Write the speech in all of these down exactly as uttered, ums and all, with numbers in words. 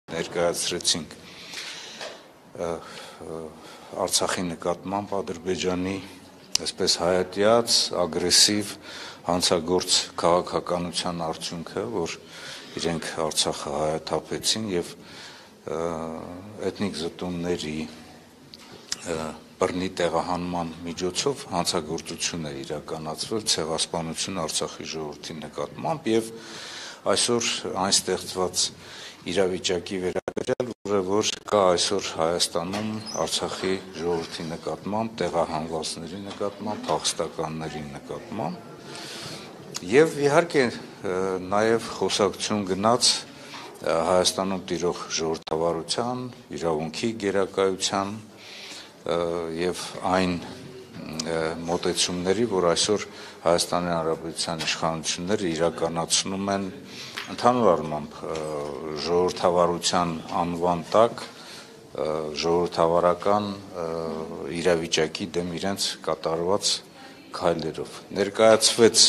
ներկայացրեցինք Արցախի նկատմամբ Ադրբեջանի այսպես հայատյաց, ագրեսիվ հանցագործ քաղաքականության արդյունքը, որ իրենք Արցախը հայաթափեցին եւ էթնիկ զտումների բռնի տեղահանման միջոցով հանցագործություն է իրականացվել ցեղասպանություն Արցախի ժողովրդի նկատմամբ եւ այսօր այն ստեղծված իրավիճակի վերաբերյալ, որը որ կա այսօր Հայաստանում Արցախի ժողովրդի նկատմամբ, տեղահանվածների նկատմամբ, փախստականների նկատմամբ եւ իհարկե նաեւ խոսակցություն գնաց Հայաստանում տիրող ժողովրդավարության, իրավունքի գերակայության եւ այն մոտեցումների, որ այսօր Հայաստանի Հանրապետության իշխանությունները իրականացնում են ընդհանուր առմամբ ժողովրդավարության անվան տակ ժողովրդավարական իրավիճակի դեմ իրենց կատարված քայլերով ներկայացվեց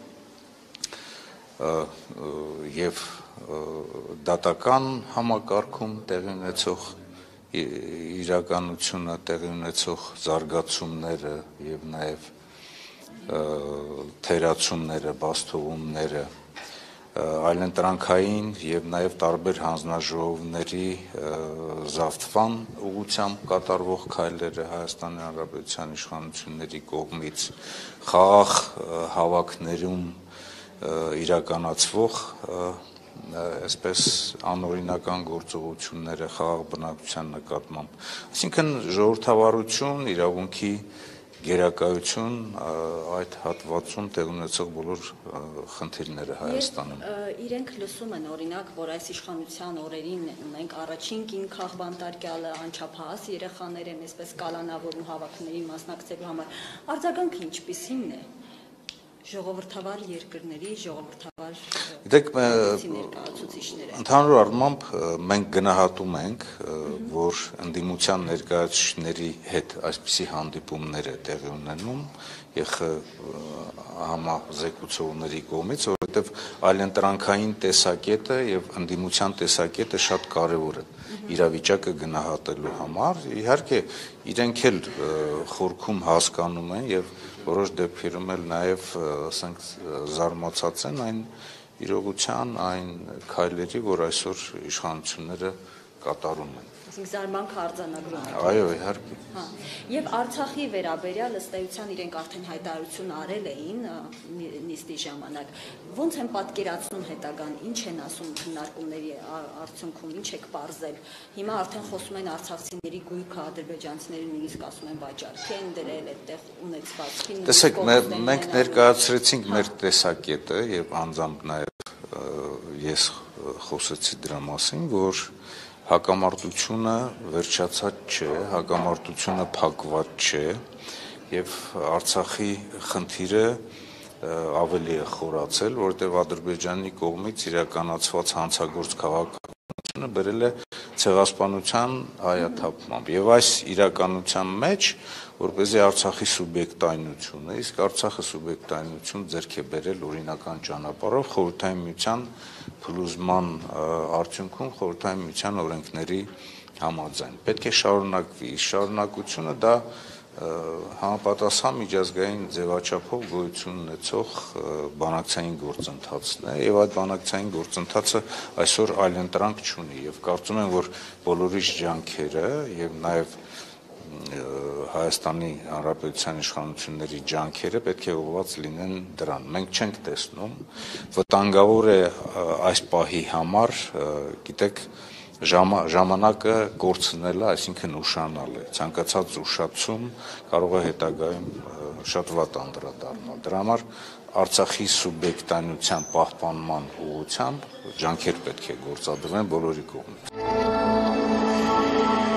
եւ դատական համակարգում տեղի ունեցող իրականությունը, տեղի ունեցող զարգացումները եւ նաեւ թերացումները, բաստողումները, այլընտրանքային եւ նաեւ տարբեր հանձնաժողովների զավթման ուղղությամբ կատարվող քայլերը Հայաստանի Հանրապետության իշխանությունների կողմից, խաղաղ հավաքներում իրականացվող այսպես անօրինական գործողությունները խաղաղ բնակչության նկատմամբ, այսինքն ժողովրդավարություն, իրավունքի գերակայություն այդ հատվածում տեղ ունեցող բոլոր խնդիրները Հայաստանում։ Իրենք լսում են օրինակ, որ այս իշխանության օրերին ունենք առաջին կին քաղբանտարկյալը, անչափահաս երեխաներ են, այսպես կալանավորում հավաքներին մասնակցելու համար։ Արձագանքը ինչպիսին է ժողովրդավար երկրների, ժողովրդավար ներկայացուցիչները։ Ընդհանուր առմամբ մենք գնահատում ենք, որ ընդդիմության ներկայացուցիչների հետ այսպիսի հանդիպումներ է տեղի ունենում եւ համազեկուցողների կողմից, որովհետեւ այլընտրանքային տեսակետը եւ ընդդիմության տեսակետը շատ կարեւոր է իրավիճակը գնահատելու համար։ Իհարկե իրենք էլ խորքում հասկանում են եւ որոշ դեպքերում էլ նաեւ ասենք զարմացած են այն իրողության, այն քայլերի, որ այսօր իշխանությունները կատարում են։ Այսինքն զարմանքը արձանագրում են։ Այո, իհարկե։ Հա։ Եվ Արցախի վերաբերյալ ըստ էության իրենք արդեն հայտարարություն արել էին նիստի ժամանակ։ Ոնց են պատկերացնում հետագան, ինչ են ասում քննարկումների արդյունքում, ինչ եք պարզել։ Հիմա արդեն խոսում են արցախցիների գույքը, ադրբեջանցիների նույնիսկ ասում են վաճառքի են դրել այդտեղ ունեցվածքին։ Տեսեք, մենք ներկայացրեցինք մեր տեսակետը եւ անձամբ նաեւ ես խոսեցի դրա մասին, որ հակամարտությունը վերջացած չէ, հակամարտությունը փակված չէ եւ Արցախի խնդիրը ավելի է խորացել, որտեղ Ադրբեջանի կողմից իրականացված հանցագործ քաղաքականությունը բերել է ցեղասպանության հայաթափմամբ եւ այս իրականության մեջ որպեսզի Արցախի սուբյեկտայնությունը, իսկ Արցախը սուբյեկտայնություն ձեռք է բերել օրինական ճանապարհով խորհրդային միության փլուզման արդյունքում խորհրդային միության օրենքների համաձայն։ Պետք է շարունակվի, շարունակությունը դա համապատասխան միջազգային ձևաչափով գոյություն ունեցող բանակցային գործընթացն է եւ այդ բանակցային գործընթացը այսօր այլընտրանք չունի եւ կարծում եմ, որ բոլորիս ջանքերը եւ նաեւ Հայաստանի Հանրապետության իշխանությունների ջանքերը պետք է ուղղված լինեն դրան։ Մենք չենք տեսնում, վտանգավոր է այս պահի համար, գիտեք, ժամանակը կորցնելը, այսինքն ուշանալը, ցանկացած ուշացում կարող է հետագայում շատ վատ անդրադառնալ։ Դրա համար Արցախի սուբյեկտայնության պահպանման ուղղությամբ ջանքեր պետք է գործադրվեն բոլորի կողմից։